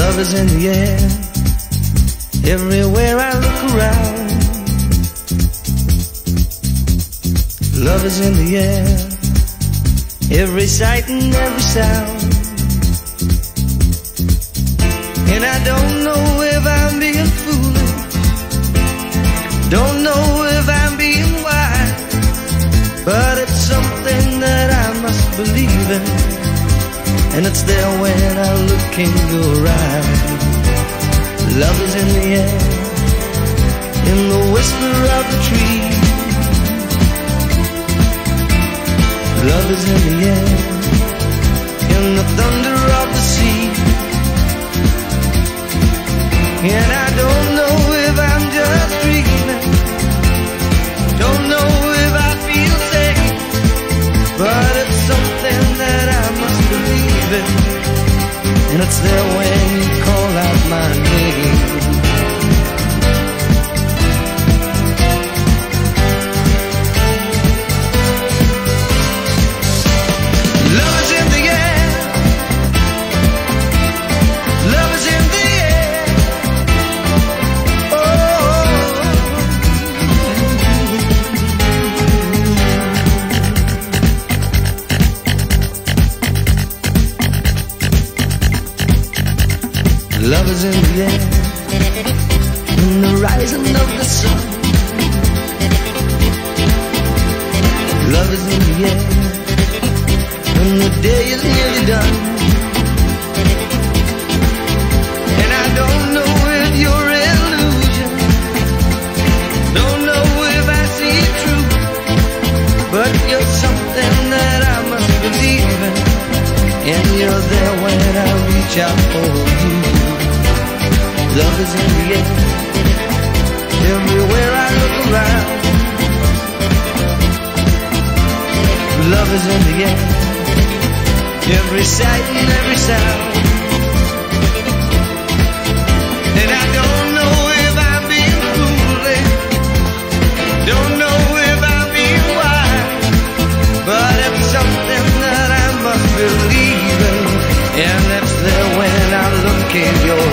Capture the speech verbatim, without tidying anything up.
Love is in the air, everywhere I look around. Love is in the air, every sight and every sound. And I don't know if I'm being foolish, don't know if I'm being wise, but it's something that I must believe in, and it's there when I look in your eyes. Love is in the air, in the whisper of the tree. Love is in the air, in the thunder of the sea. And I don't know if I'm just dreaming, don't know if I feel safe, but it's something that I must believe in, and it's there when you call out my name. Love is in the air, love is in the air. Oh, love is in the air, in the rising of the sun. Love is in the air, when the day is nearly done. And I don't know if you're illusion, don't know if I see it true, but you're something that I must believe in, and you're there when I reach out for you. Love is in the air, everywhere I look around. Love is in the air, every sight and every sound. And I don't know if I'm being foolish, don't know if I'm being wise, but it's something that I must believe in, and it's there when I look in your